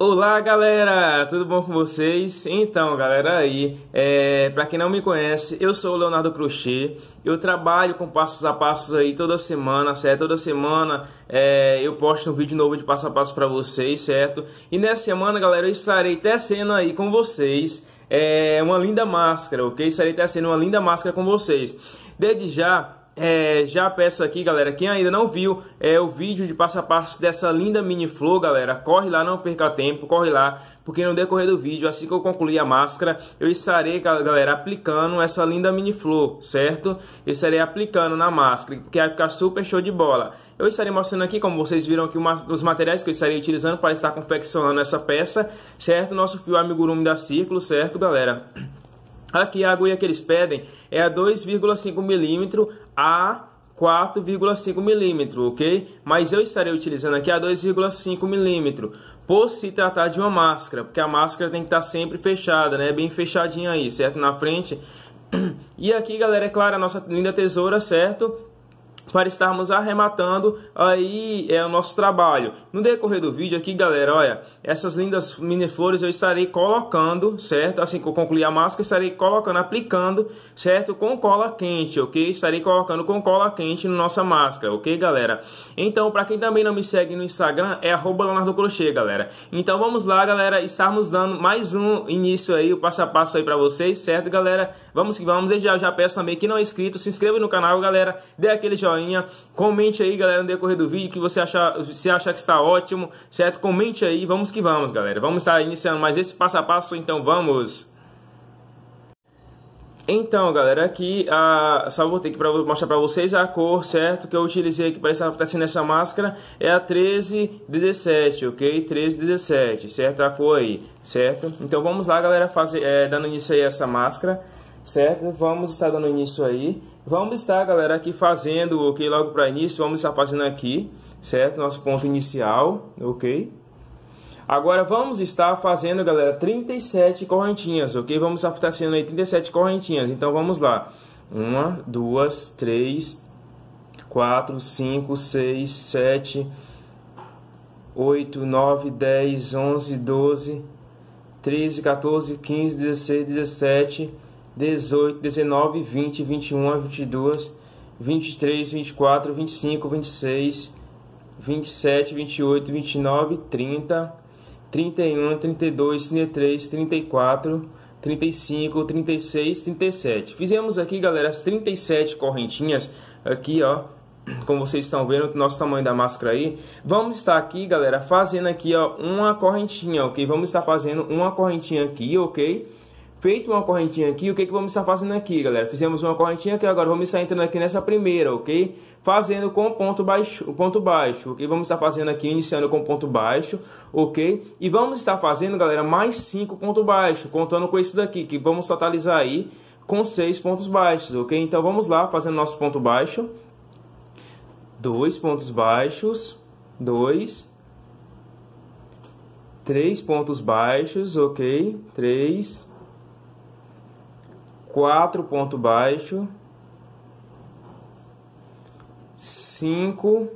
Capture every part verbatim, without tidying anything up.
Olá galera, tudo bom com vocês? Então galera aí, é, para quem não me conhece, eu sou o Leonardo Crochê. Eu trabalho com passos a passos aí toda semana, certo? Toda semana é, eu posto um vídeo novo de passo a passo para vocês, certo? E nessa semana galera, eu estarei tecendo aí com vocês é, uma linda máscara, ok? Estarei tecendo uma linda máscara com vocês. Desde já, É, já peço aqui galera, quem ainda não viu é, o vídeo de passo a passo dessa linda mini flor, galera, corre lá, não perca tempo, corre lá, porque no decorrer do vídeo, assim que eu concluir a máscara, eu estarei, galera, aplicando essa linda mini flor, certo? Eu estarei aplicando na máscara, que vai ficar super show de bola. Eu estarei mostrando aqui, como vocês viram aqui, uma, os materiais que eu estarei utilizando para estar confeccionando essa peça, certo? Nosso fio amigurumi da Círculo, certo, galera? Aqui a agulha que eles pedem é a dois vírgula cinco milímetros a quatro vírgula cinco milímetros, ok? Mas eu estarei utilizando aqui a dois vírgula cinco milímetros, por se tratar de uma máscara, porque a máscara tem que estar sempre fechada, né? Bem fechadinha aí, certo? Na frente. E aqui, galera, é claro, a nossa linda tesoura, certo? Para estarmos arrematando aí é o nosso trabalho. No decorrer do vídeo aqui, galera, olha, essas lindas mini flores eu estarei colocando, certo? Assim que eu concluir a máscara, estarei colocando, aplicando, certo? Com cola quente, ok? Estarei colocando com cola quente na nossa máscara, ok, galera? Então, para quem também não me segue no Instagram, é arroba Leonardo Crochê, galera. Então, vamos lá, galera, estarmos dando mais um início aí, o passo a passo aí para vocês, certo, galera? Vamos que vamos. Desde já, já peço também que não é inscrito, se inscreva no canal, galera, dê aquele joinha. Comente aí, galera, no decorrer do vídeo que você achar, se achar que está ótimo, certo? Comente aí, vamos que vamos, galera. Vamos estar iniciando mais esse passo a passo, então vamos. Então, galera, aqui a, só vou ter que pra, mostrar para vocês a cor, certo? Que eu utilizei aqui para estar tecendo essa máscara é a treze dezessete, ok? treze dezessete, certo? A cor aí, certo? Então vamos lá, galera, fazer, é, dando início aí a essa máscara, certo? Vamos estar dando início aí. Vamos estar, galera, aqui fazendo, ok? Logo para início, vamos estar fazendo aqui, certo? Nosso ponto inicial, ok? Agora vamos estar fazendo, galera, trinta e sete correntinhas, ok? Vamos estar fazendo aí trinta e sete correntinhas. Então vamos lá. Uma, duas, três, quatro, cinco, seis, sete, oito, nove, dez, onze, doze, treze, quatorze, quinze, dezesseis, dezessete, dezoito, dezenove, vinte, vinte e um, vinte e dois, vinte e três, vinte e quatro, vinte e cinco, vinte e seis, vinte e sete, vinte e oito, vinte e nove, trinta, trinta e um, trinta e dois, trinta e três, trinta e quatro, trinta e cinco, trinta e seis, trinta e sete. Fizemos aqui, galera, as trinta e sete correntinhas aqui, ó, como vocês estão vendo o nosso tamanho da máscara aí. Vamos estar aqui, galera, fazendo aqui, ó, uma correntinha, ok? Vamos estar fazendo uma correntinha aqui, ok? Feito uma correntinha aqui, o que que vamos estar fazendo aqui, galera? Fizemos uma correntinha aqui, agora vamos estar entrando aqui nessa primeira, ok? Fazendo com ponto baixo, ponto baixo, ok? Vamos estar fazendo aqui, iniciando com ponto baixo, ok? E vamos estar fazendo, galera, mais cinco pontos baixos, contando com esse daqui, que vamos totalizar aí com seis pontos baixos, ok? Então vamos lá, fazendo nosso ponto baixo. Dois pontos baixos, dois, três pontos baixos, ok? Três, quatro ponto baixo, cinco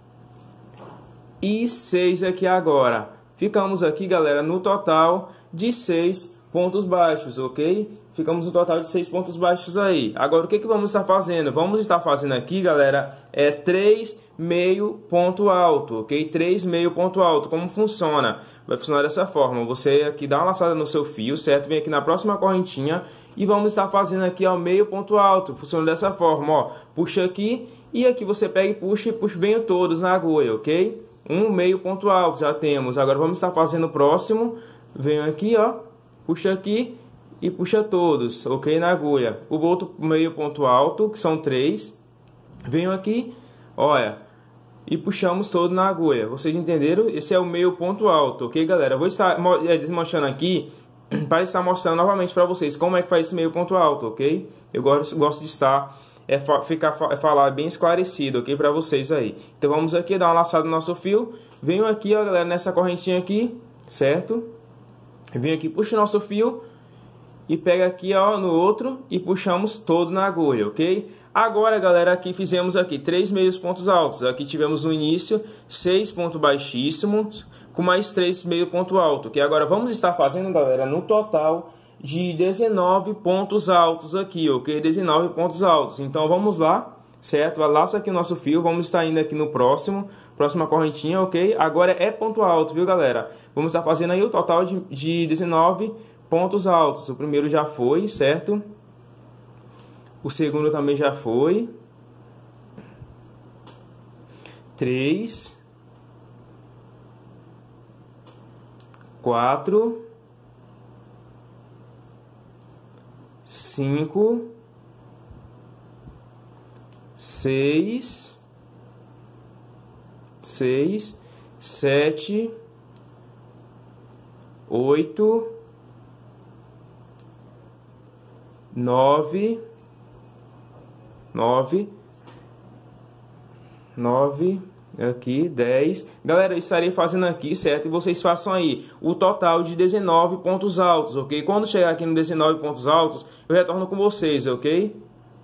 e seis aqui agora. Ficamos aqui, galera, no total de seis pontos baixos, ok? Ficamos no total de seis pontos baixos aí. Agora, o que que vamos estar fazendo? Vamos estar fazendo aqui, galera, é três meio ponto alto, ok? três meio ponto alto. Como funciona? Vai funcionar dessa forma. Você aqui dá uma laçada no seu fio, certo? Vem aqui na próxima correntinha e vamos estar fazendo aqui, ó, meio ponto alto. Funciona dessa forma, ó. Puxa aqui e aqui você pega e puxa e puxa bem todos na agulha, ok? Um meio ponto alto já temos. Agora vamos estar fazendo o próximo. Venho aqui, ó. Puxa aqui e puxa todos, ok? Na agulha. O outro meio ponto alto, que são três. Venho aqui, olha, e puxamos todo na agulha. Vocês entenderam? Esse é o meio ponto alto, ok, galera? Vou estar desmanchando aqui para estar mostrando novamente para vocês como é que faz esse meio ponto alto, ok? Eu gosto, gosto de estar, é, ficar, é falar bem esclarecido, ok? Para vocês aí. Então vamos aqui dar uma laçada no nosso fio. Venho aqui, ó, galera, nessa correntinha aqui, certo? Venho aqui, puxo o nosso fio. e pega aqui, ó, no outro e puxamos todo na agulha, ok? Agora, galera, aqui fizemos aqui três meios pontos altos. Aqui tivemos no início seis pontos baixíssimos com mais três meio ponto alto, que agora vamos estar fazendo, galera, no total de dezenove pontos altos aqui, ok? dezenove pontos altos. Então vamos lá, certo? Laça aqui o nosso fio, vamos estar indo aqui no próximo, próxima correntinha, ok? Agora é ponto alto, viu, galera? Vamos estar fazendo aí o total de, de dezenove pontos altos. O primeiro já foi, certo? O segundo também já foi. Três. Quatro. Cinco. Seis. Seis. Sete. Oito. Nove. Nove, nove, aqui, dez. Galera, eu estarei fazendo aqui, certo? E vocês façam aí o total de dezenove pontos altos, ok? Quando chegar aqui no dezenove pontos altos, eu retorno com vocês, ok?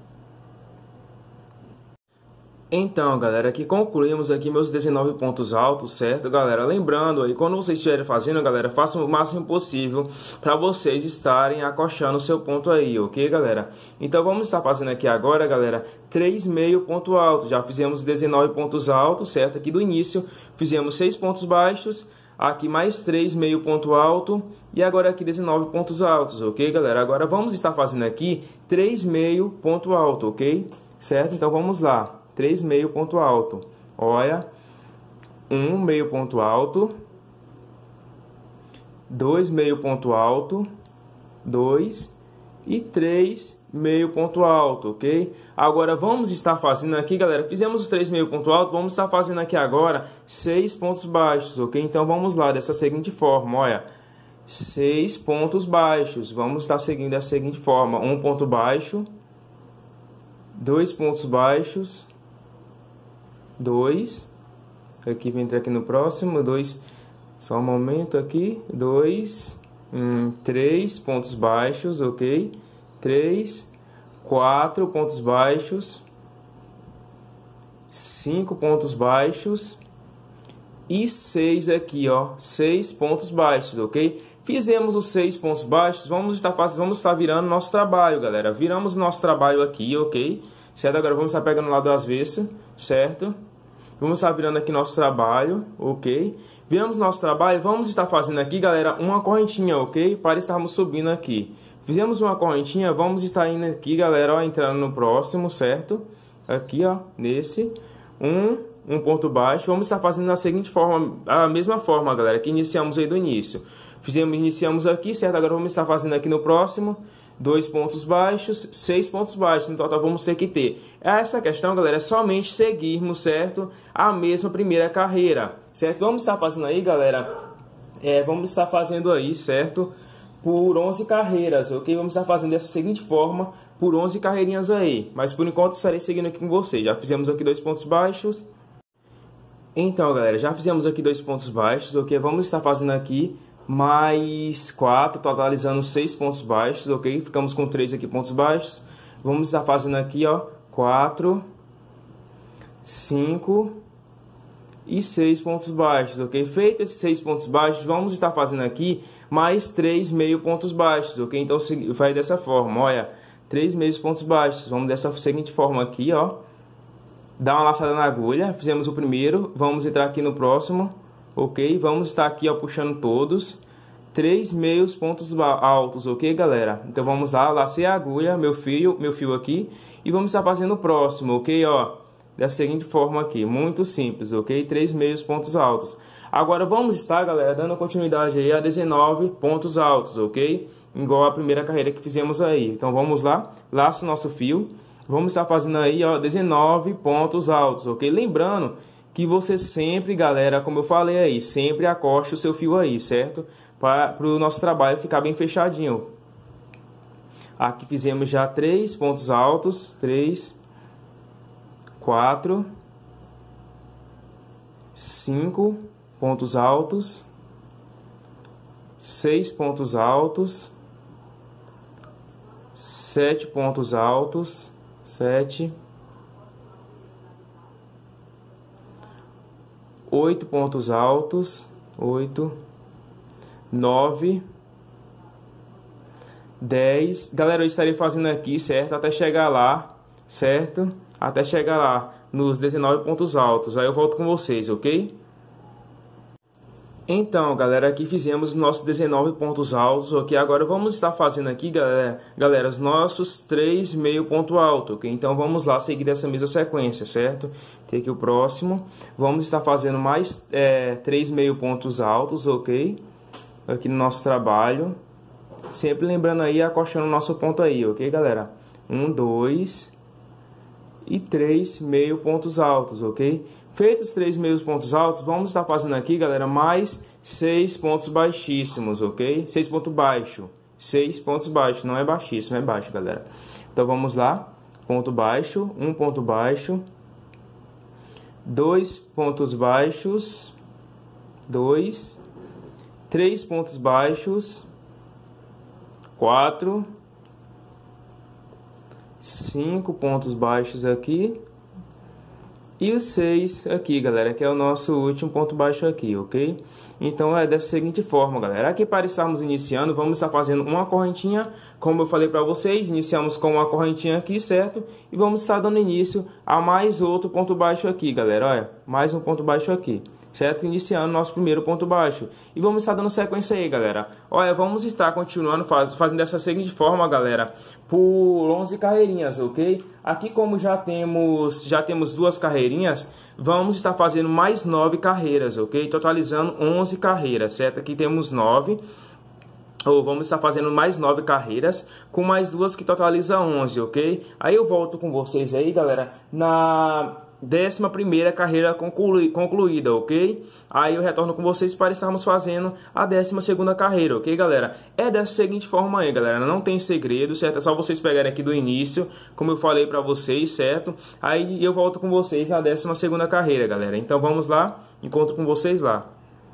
Então, galera, aqui concluímos aqui meus dezenove pontos altos, certo, galera? Lembrando aí, quando vocês estiverem fazendo, galera, façam o máximo possível para vocês estarem acochando o seu ponto aí, ok, galera? Então, vamos estar fazendo aqui agora, galera, três meio ponto alto. Já fizemos dezenove pontos altos, certo? Aqui do início, fizemos seis pontos baixos, aqui mais três meio ponto alto e agora aqui dezenove pontos altos, ok, galera? Agora vamos estar fazendo aqui três meio ponto alto, ok? Certo? Então, vamos lá. três meio ponto alto. Olha, um meio ponto alto, dois meio ponto alto, dois e três meio ponto alto, ok? Agora vamos estar fazendo aqui, galera, fizemos os três meio ponto alto, vamos estar fazendo aqui agora seis pontos baixos, ok? Então vamos lá dessa seguinte forma, olha, seis pontos baixos. Vamos estar seguindo da seguinte forma: um ponto baixo, dois pontos baixos, dois, aqui vem entrar aqui no próximo, dois, só um momento aqui, dois, hum, três pontos baixos, ok, três, quatro pontos baixos, cinco pontos baixos e seis aqui, ó, seis pontos baixos, ok? Fizemos os seis pontos baixos, vamos estar fazendo, vamos estar virando nosso trabalho, galera. Viramos nosso trabalho aqui, ok? Certo? Agora vamos estar pegando lá do avesso, certo? Vamos estar virando aqui nosso trabalho, ok? Viramos nosso trabalho, vamos estar fazendo aqui, galera, uma correntinha, ok? Para estarmos subindo aqui. Fizemos uma correntinha, vamos estar indo aqui, galera, ó, entrando no próximo, certo? Aqui, ó, nesse, um, um ponto baixo. Vamos estar fazendo da seguinte forma, a mesma forma, galera, que iniciamos aí do início. Fizemos, iniciamos aqui, certo? Agora vamos estar fazendo aqui no próximo. Dois pontos baixos, seis pontos baixos, no total vamos ter que ter. Essa questão, galera, é somente seguirmos, certo? A mesma primeira carreira, certo? Vamos estar fazendo aí, galera, é, vamos estar fazendo aí, certo? Por onze carreiras, ok? Vamos estar fazendo dessa seguinte forma, por onze carreirinhas aí. Mas por enquanto estarei seguindo aqui com vocês. Já fizemos aqui dois pontos baixos. Então, galera, já fizemos aqui dois pontos baixos, ok? Vamos estar fazendo aqui mais quatro, totalizando seis pontos baixos, ok? Ficamos com três aqui pontos baixos. Vamos estar fazendo aqui, ó, quatro, cinco e seis pontos baixos, ok? Feito esses seis pontos baixos, vamos estar fazendo aqui mais três meio pontos baixos, ok? Então vai dessa forma, olha, três meios pontos baixos. Vamos dessa seguinte forma aqui, ó, dá uma laçada na agulha. Fizemos o primeiro, vamos entrar aqui no próximo. Ok, vamos estar aqui, ó, puxando todos, três meios pontos altos, ok, galera? Então vamos lá, lacei a agulha, meu fio, meu fio aqui, e vamos estar fazendo o próximo, ok, ó, da seguinte forma aqui, muito simples, ok? Três meios pontos altos. Agora vamos estar, galera, dando continuidade aí a dezenove pontos altos, ok? Igual a primeira carreira que fizemos aí. Então vamos lá, laça o nosso fio, vamos estar fazendo aí, ó, dezenove pontos altos, ok? Lembrando que você sempre, galera, como eu falei aí, sempre acoste o seu fio aí, certo? Para o nosso trabalho ficar bem fechadinho. Aqui fizemos já três pontos altos, três, quatro, cinco pontos altos, seis pontos altos, sete pontos altos, sete, oito pontos altos, oito, nove, dez. Galera, eu estarei fazendo aqui, certo? Até chegar lá, certo? Até chegar lá nos dezenove pontos altos. Aí eu volto com vocês, ok? Então, galera, aqui fizemos os nossos dezenove pontos altos, ok? Agora vamos estar fazendo aqui, galera, galera, os nossos três meio ponto alto, ok? Então vamos lá seguir dessa mesma sequência, certo? Tem aqui o próximo. Vamos estar fazendo mais é, três meio pontos altos, ok? Aqui no nosso trabalho. Sempre lembrando aí, acostando o nosso ponto aí, ok, galera? Um, dois e três meio pontos altos, ok? Feitos três meios pontos altos, vamos estar fazendo aqui, galera, mais seis pontos baixíssimos, ok? seis pontos baixo, seis pontos baixos, não é baixíssimo, é baixo, galera. Então vamos lá, ponto baixo, um ponto baixo, dois pontos baixos, dois, três pontos baixos, quatro, cinco pontos baixos aqui. E o seis aqui, galera, que é o nosso último ponto baixo aqui, ok? Então é dessa seguinte forma, galera. Aqui para estarmos iniciando, vamos estar fazendo uma correntinha, como eu falei para vocês. Iniciamos com uma correntinha aqui, certo? E vamos estar dando início a mais outro ponto baixo aqui, galera. Olha, mais um ponto baixo aqui, certo? Iniciando nosso primeiro ponto baixo. E vamos estar dando sequência aí, galera. Olha, vamos estar continuando faz, fazendo dessa seguinte forma, galera, por onze carreirinhas, ok? Aqui, como já temos, já temos duas carreirinhas, vamos estar fazendo mais nove carreiras, ok? Totalizando onze carreiras, certo? Aqui temos nove. Ou vamos estar fazendo mais nove carreiras, com mais duas que totaliza onze, ok? Aí eu volto com vocês aí, galera, na décima primeira carreira conclui, concluída, ok? Aí eu retorno com vocês para estarmos fazendo a décima segunda carreira, ok, galera? É dessa seguinte forma aí, galera, não tem segredo, certo? É só vocês pegarem aqui do início, como eu falei para vocês, certo? Aí eu volto com vocês na décima segunda carreira, galera. Então vamos lá, encontro com vocês lá.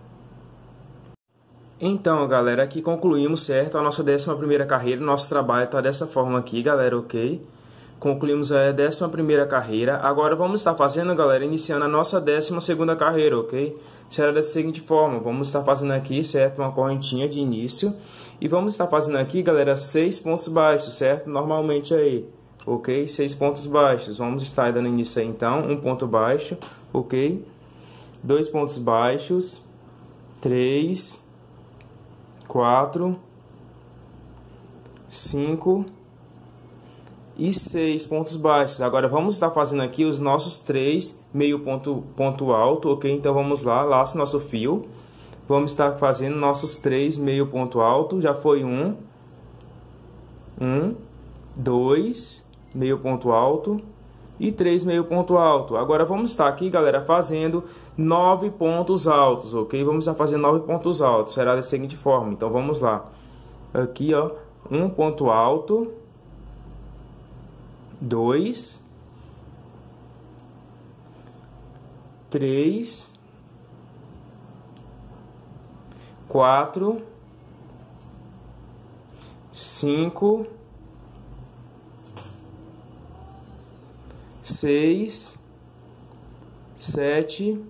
Então, galera, aqui concluímos, certo? A nossa décima primeira carreira, nosso trabalho está dessa forma aqui, galera, ok? Concluímos a décima primeira carreira. Agora vamos estar fazendo, galera, iniciando a nossa décima segunda carreira, ok? Será dessa seguinte forma, vamos estar fazendo aqui, certo? Uma correntinha de início. E vamos estar fazendo aqui, galera, seis pontos baixos, certo? Normalmente aí, ok? Seis pontos baixos. Vamos estar dando início aí, então, um ponto baixo, ok? Dois pontos baixos, três, quatro, cinco e seis pontos baixos. Agora vamos estar fazendo aqui os nossos três meio ponto, ponto alto, ok? Então vamos lá, laça nosso fio. Vamos estar fazendo nossos três meio ponto alto. Já foi um, um, dois meio ponto alto e três meio ponto alto. Agora vamos estar aqui, galera, fazendo nove pontos altos, ok? Vamos estar fazendo nove pontos altos. Será da seguinte forma. Então vamos lá. Aqui, ó, um ponto alto, dois, três, quatro, cinco, seis, sete,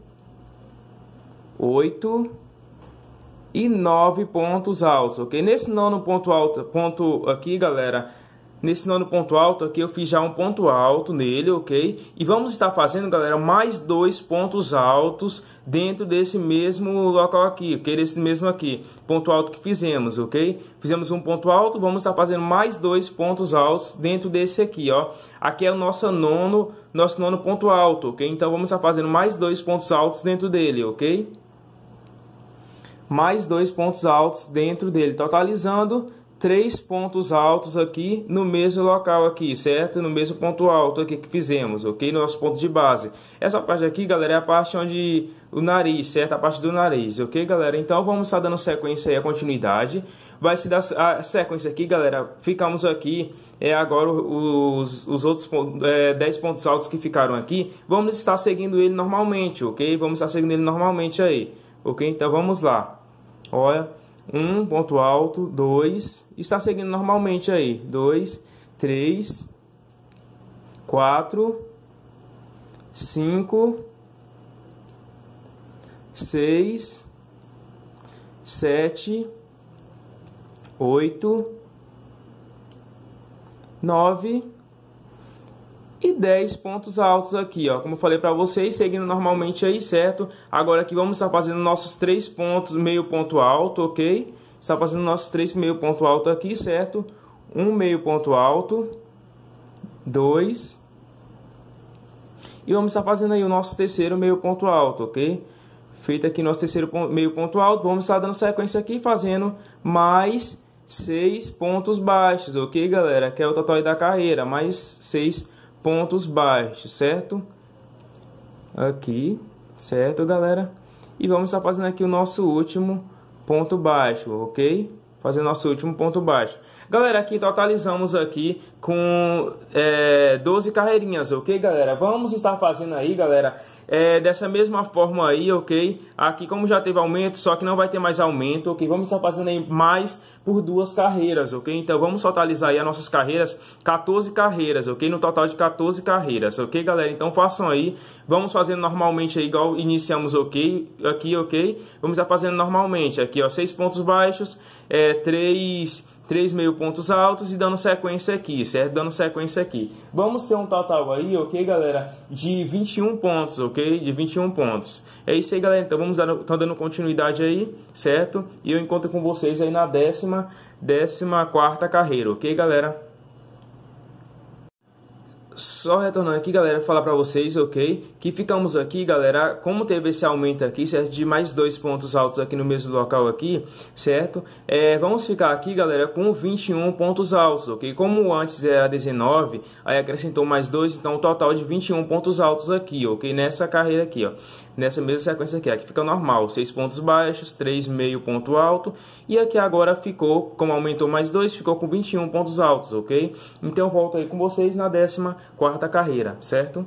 oito e nove pontos altos, ok? Nesse nono ponto alto, ponto aqui, galera, nesse nono ponto alto aqui eu fiz já um ponto alto nele, ok? E vamos estar fazendo, galera, mais dois pontos altos dentro desse mesmo local aqui, ok? Desse mesmo aqui, ponto alto que fizemos, ok? Fizemos um ponto alto, vamos estar fazendo mais dois pontos altos dentro desse aqui, ó. Aqui é o nosso nono, nosso nono ponto alto, ok? Então vamos estar fazendo mais dois pontos altos dentro dele, ok? Mais dois pontos altos dentro dele, totalizando três pontos altos aqui no mesmo local aqui, certo? No mesmo ponto alto aqui que fizemos, ok? No nosso ponto de base. Essa parte aqui, galera, é a parte onde o nariz, certo? A parte do nariz, ok, galera? Então vamos estar dando sequência aí, a continuidade. Vai se dar a sequência aqui, galera. Ficamos aqui, é agora os, os outros é, dez pontos altos que ficaram aqui. Vamos estar seguindo ele normalmente, ok? Vamos estar seguindo ele normalmente aí, ok? Então vamos lá. Olha, um ponto alto, dois, está seguindo normalmente aí, dois, três, quatro, cinco, seis, sete, oito, nove e dez pontos altos aqui, ó. Como eu falei para vocês, seguindo normalmente aí, certo? Agora aqui vamos estar fazendo nossos três pontos, meio ponto alto, ok? Está fazendo nossos três meio ponto alto aqui, certo? Um meio ponto alto, dois, e vamos estar fazendo aí o nosso terceiro meio ponto alto, ok? Feito aqui nosso terceiro meio ponto alto, vamos estar dando sequência aqui, fazendo mais seis pontos baixos, ok, galera? Que é o total da carreira, mais seis pontos baixos, certo? Aqui, certo, galera? E vamos estar fazendo aqui o nosso último ponto baixo, ok? Fazendo nosso último ponto baixo. Galera, aqui totalizamos aqui com é, doze carreirinhas, ok, galera? Vamos estar fazendo aí, galera, é, dessa mesma forma aí, ok? Aqui como já teve aumento, só que não vai ter mais aumento, ok? Vamos estar fazendo aí mais por duas carreiras, ok? Então vamos totalizar aí as nossas carreiras, quatorze carreiras, ok? No total de quatorze carreiras, ok, galera? Então façam aí, vamos fazendo normalmente aí, igual iniciamos, ok? Aqui, ok? Vamos estar fazendo normalmente, aqui, ó, seis pontos baixos, é, três... três meio pontos altos e dando sequência aqui, certo? Dando sequência aqui. Vamos ter um total aí, ok, galera? De vinte e um pontos, ok? De vinte e um pontos. É isso aí, galera. Então vamos dar, então, dando continuidade aí, certo? E eu encontro com vocês aí na décima, décima quarta carreira, ok, galera? Só retornando aqui, galera, falar para vocês, ok? Que ficamos aqui, galera, como teve esse aumento aqui, certo? De mais dois pontos altos aqui no mesmo local aqui, certo? É, vamos ficar aqui, galera, com vinte e um pontos altos, ok? Como antes era dezenove, aí acrescentou mais dois, então um total de vinte e um pontos altos aqui, ok? Nessa carreira aqui, ó. Nessa mesma sequência aqui, aqui fica normal, seis pontos baixos, três meio ponto alto, e aqui agora ficou, como aumentou mais dois, ficou com vinte e um pontos altos, ok? Então volto aí com vocês na décima quarta carreira, certo?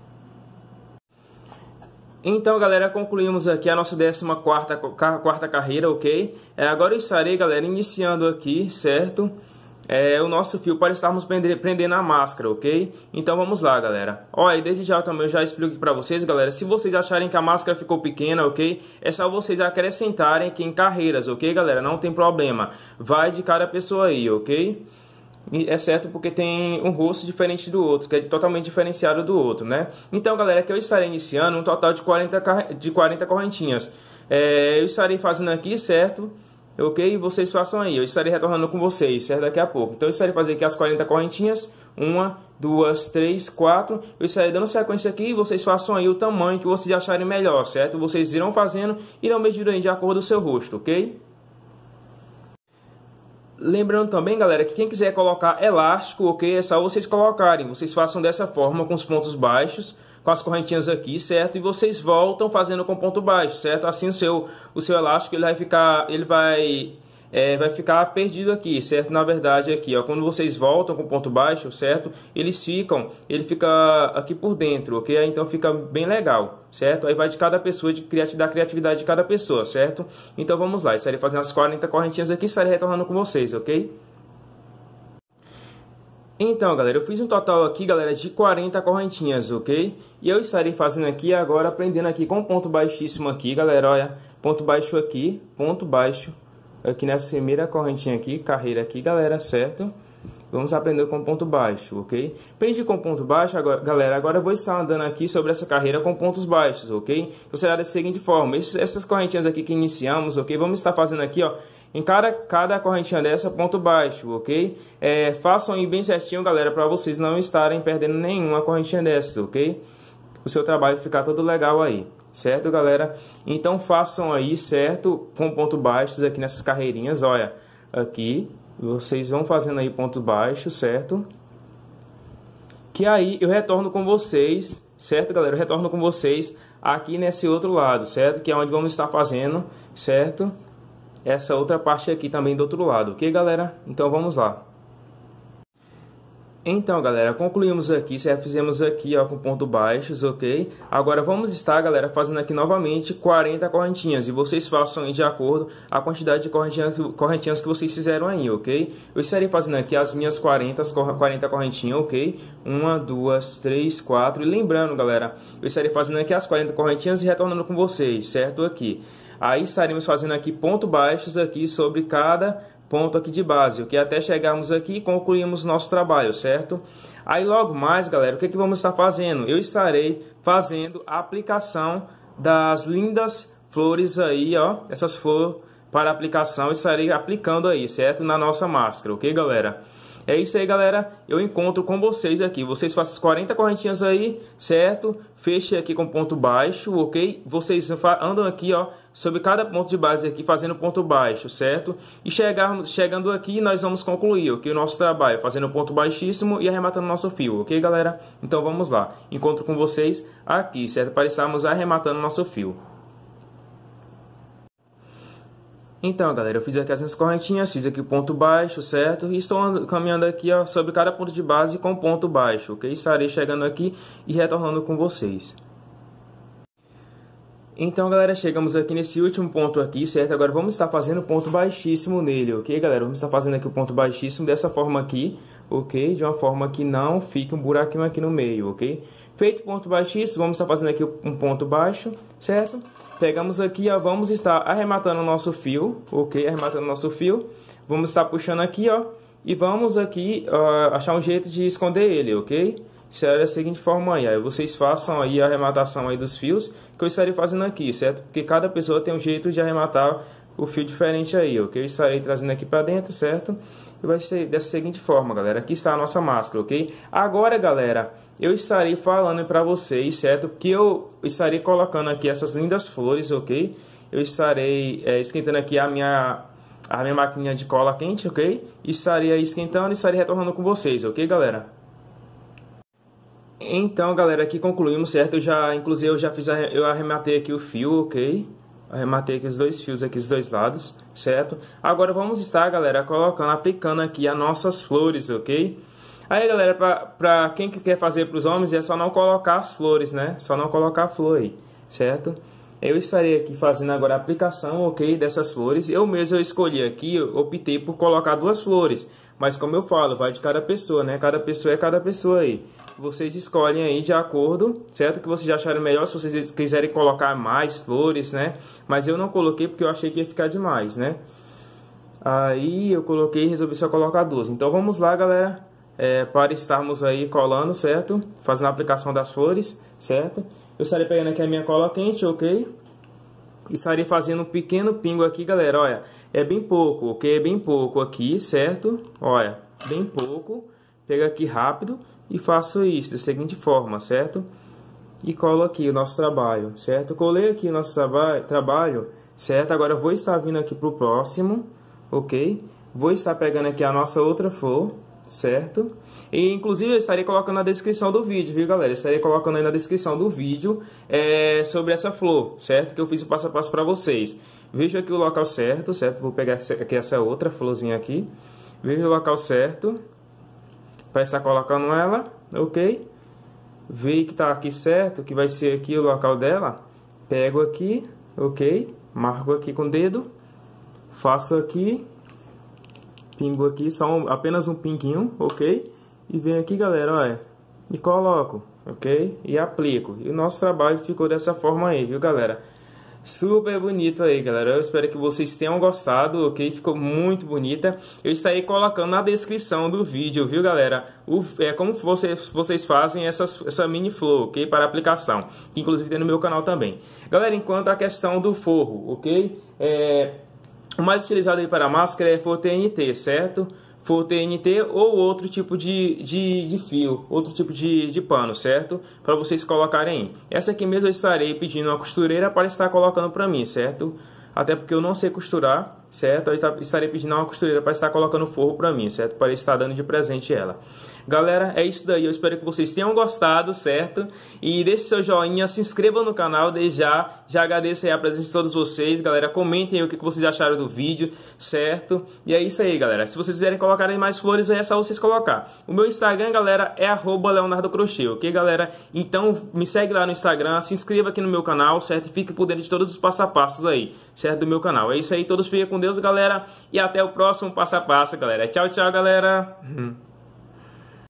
Então, galera, concluímos aqui a nossa décima quarta, quarta carreira, ok? É, agora eu estarei, galera, iniciando aqui, certo? É, o nosso fio para estarmos prendendo a máscara, ok? Então vamos lá, galera. Olha, desde já também eu já explico para vocês, galera. Se vocês acharem que a máscara ficou pequena, ok? É só vocês acrescentarem aqui em carreiras, ok, galera? Não tem problema. Vai de cada pessoa aí, ok? Exceto porque tem um rosto diferente do outro, que é totalmente diferenciado do outro, né? Então, galera, que eu estarei iniciando um total de quarenta, de quarenta correntinhas. É, eu estarei fazendo aqui, certo? Ok? Vocês façam aí. Eu estarei retornando com vocês, certo? Daqui a pouco. Então, eu estarei fazendo aqui as quarenta correntinhas. Uma, duas, três, quatro. Eu estarei dando sequência aqui e vocês façam aí o tamanho que vocês acharem melhor, certo? Vocês irão fazendo e irão medindo aí de acordo com o seu rosto, ok? Lembrando também, galera, que quem quiser colocar elástico, ok? É só vocês colocarem. Vocês façam dessa forma, com os pontos baixos, com as correntinhas aqui, certo? E vocês voltam fazendo com ponto baixo, certo? Assim o seu, o seu elástico ele vai ficar, ele vai, é, vai ficar perdido aqui, certo? Na verdade aqui, ó, quando vocês voltam com ponto baixo, certo? Eles ficam, ele fica aqui por dentro, ok? Então fica bem legal, certo? Aí vai de cada pessoa, de criati da criatividade de cada pessoa, certo? Então vamos lá, estarei fazendo as quarenta correntinhas aqui, estarei retornando com vocês, ok? Então, galera, eu fiz um total aqui, galera, de quarenta correntinhas, ok? E eu estarei fazendo aqui agora, aprendendo aqui com ponto baixíssimo aqui, galera, olha. Ponto baixo aqui, ponto baixo aqui nessa primeira correntinha aqui, carreira aqui, galera, certo? Vamos aprender com ponto baixo, ok? Aprendi com ponto baixo, agora, galera, agora eu vou estar andando aqui sobre essa carreira com pontos baixos, ok? Então será da seguinte forma, esses, essas correntinhas aqui que iniciamos, ok? Vamos estar fazendo aqui, ó. Em cada, cada correntinha dessa, ponto baixo, ok? É, façam aí bem certinho, galera, para vocês não estarem perdendo nenhuma correntinha dessa, ok? O seu trabalho ficar todo legal aí, certo, galera? Então façam aí, certo? Com ponto baixos aqui nessas carreirinhas, olha. Aqui, vocês vão fazendo aí ponto baixo, certo? Que aí eu retorno com vocês, certo, galera? Eu retorno com vocês aqui nesse outro lado, certo? Que é onde vamos estar fazendo, certo? Essa outra parte aqui também do outro lado, ok, galera? Então vamos lá. Então, galera, concluímos aqui, já fizemos aqui, ó, com pontos baixos, ok? Agora vamos estar, galera, fazendo aqui novamente quarenta correntinhas, e vocês façam aí de acordo a quantidade de correntinhas, correntinhas que vocês fizeram aí, ok? Eu estarei fazendo aqui as minhas quarenta, quarenta correntinhas, ok? Uma, duas, três, quatro, e lembrando, galera, eu estarei fazendo aqui as quarenta correntinhas e retornando com vocês, certo? Aqui. Aí estaremos fazendo aqui pontos baixos aqui sobre cada ponto aqui de base, ok? Até chegarmos aqui e concluímos nosso trabalho, certo? Aí logo mais, galera, o que, que vamos estar fazendo? Eu estarei fazendo a aplicação das lindas flores aí, ó, essas flores para aplicação, estarei aplicando aí, certo? Na nossa máscara, ok, galera? É isso aí, galera. Eu encontro com vocês aqui. Vocês façam as quarenta correntinhas aí, certo? Feche aqui com ponto baixo, ok? Vocês andam aqui, ó, sobre cada ponto de base aqui, fazendo ponto baixo, certo? E chegarmos, chegando aqui, nós vamos concluir, ok? O nosso trabalho, fazendo ponto baixíssimo e arrematando nosso fio, ok, galera? Então vamos lá. Encontro com vocês aqui, certo? Para estarmos arrematando nosso fio. Então, galera, eu fiz aqui as minhas correntinhas, fiz aqui o ponto baixo, certo? E estou caminhando aqui, ó, sobre cada ponto de base com ponto baixo, ok? Estarei chegando aqui e retornando com vocês. Então, galera, chegamos aqui nesse último ponto aqui, certo? Agora vamos estar fazendo ponto baixíssimo nele, ok, galera? Vamos estar fazendo aqui o ponto baixíssimo dessa forma aqui, ok? De uma forma que não fique um buraquinho aqui no meio, ok? Feito ponto baixíssimo, vamos estar fazendo aqui um ponto baixo, certo? Pegamos aqui, ó, vamos estar arrematando o nosso fio, ok? Arrematando o nosso fio. Vamos estar puxando aqui, ó, e vamos aqui ó, achar um jeito de esconder ele, ok? Será da seguinte forma aí, aí vocês façam aí a arrematação aí dos fios que eu estarei fazendo aqui, certo? Porque cada pessoa tem um jeito de arrematar o fio diferente aí, ok? Eu estarei trazendo aqui para dentro, certo? E vai ser dessa seguinte forma, galera. Aqui está a nossa máscara, ok? Agora, galera, eu estarei falando para vocês, certo? Que eu estarei colocando aqui essas lindas flores, ok? Eu estarei é, esquentando aqui a minha, a minha maquininha de cola quente, ok? Estarei aí esquentando e estarei retornando com vocês, ok, galera? Então, galera, aqui concluímos, certo? Eu já, inclusive, eu já fiz, a, eu arrematei aqui o fio, ok? Arrematei aqui os dois fios aqui, os dois lados, certo? Agora vamos estar, galera, colocando, aplicando aqui as nossas flores, ok? Aí, galera, para quem que quer fazer para os homens, é só não colocar as flores, né? Só não colocar a flor aí, certo? Eu estarei aqui fazendo agora a aplicação, ok, dessas flores. Eu mesmo eu escolhi aqui, eu optei por colocar duas flores. Mas como eu falo, vai de cada pessoa, né? Cada pessoa é cada pessoa aí. Vocês escolhem aí de acordo, certo? Que vocês acharem melhor, se vocês quiserem colocar mais flores, né? Mas eu não coloquei porque eu achei que ia ficar demais, né? Aí eu coloquei e resolvi só colocar duas. Então vamos lá, galera. É, para estarmos aí colando, certo? Fazendo a aplicação das flores, certo? Eu estarei pegando aqui a minha cola quente, ok? E estarei fazendo um pequeno pingo aqui, galera, olha. É bem pouco, ok? É bem pouco aqui, certo? Olha, bem pouco. Pego aqui rápido e faço isso da seguinte forma, certo? E colo aqui o nosso trabalho, certo? Colei aqui o nosso traba trabalho, certo? Agora eu vou estar vindo aqui para o próximo, ok? Vou estar pegando aqui a nossa outra flor, certo? E inclusive eu estarei colocando na descrição do vídeo, viu, galera? Eu estarei colocando aí na descrição do vídeo é, sobre essa flor, certo? Que eu fiz o passo a passo para vocês. Veja aqui o local certo, certo? Vou pegar aqui essa outra florzinha aqui. Veja o local certo para estar colocando ela, ok? Vê que tá aqui certo, que vai ser aqui o local dela. Pego aqui, ok? Marco aqui com o dedo. Faço aqui. Pingo aqui, só um, apenas um pinguinho, ok? E venho aqui, galera, olha. E coloco, ok? E aplico. E o nosso trabalho ficou dessa forma aí, viu, galera? Super bonito aí, galera. Eu espero que vocês tenham gostado, ok? Ficou muito bonita. Eu estarei colocando na descrição do vídeo, viu, galera? O, é como vocês, vocês fazem essas, essa mini flor, ok? Para aplicação. Que inclusive tem no meu canal também. Galera, enquanto a questão do forro, ok? É, o mais utilizado aí para a máscara é forro T N T, certo? For T N T ou outro tipo de, de, de fio, outro tipo de, de pano, certo? Para vocês colocarem aí. Essa aqui mesmo eu estarei pedindo uma costureira para estar colocando para mim, certo? Até porque eu não sei costurar, certo? Eu estarei pedindo uma costureira para estar colocando forro para mim, certo? Para estar dando de presente ela. Galera, é isso daí. Eu espero que vocês tenham gostado, certo? E deixe seu joinha, se inscreva no canal desde já. Já agradeço aí a presença de todos vocês, galera. Comentem aí o que vocês acharam do vídeo, certo? E é isso aí, galera. Se vocês quiserem colocar mais flores, aí é só vocês colocar. O meu Instagram, galera, é arroba Leonardo Crochê, ok, galera? Então, me segue lá no Instagram, se inscreva aqui no meu canal, certo? E fique por dentro de todos os passo a passos aí, certo? Do meu canal. É isso aí, todos fiquem com Deus, galera. E até o próximo passo a passo, galera. Tchau, tchau, galera.